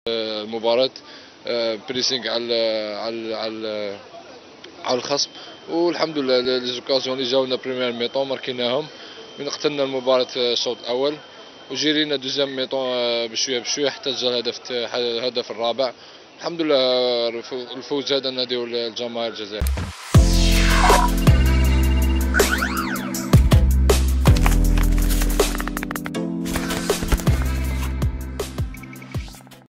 المباراة، بريسينغ على الخصم، والحمد لله لي زوكازيون اللي جاونا بريمير ميطون ماركيناهم من قتلنا المباراة الشوط الأول، وجرينا دوزيام ميطون بشوية بشوية حتى جا الهدف الرابع. الحمد لله الفوز هذا ناديو الجماهير الجزائرية.